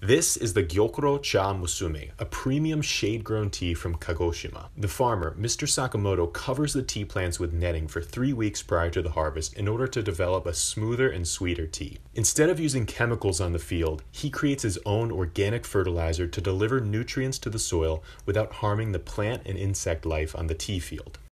This is the Gyokuro cha Musume, a premium shade-grown tea from Kagoshima. The farmer, Mr. Sakamoto, covers the tea plants with netting for 3 weeks prior to the harvest in order to develop a smoother and sweeter tea. Instead of using chemicals on the field, he creates his own organic fertilizer to deliver nutrients to the soil without harming the plant and insect life on the tea field.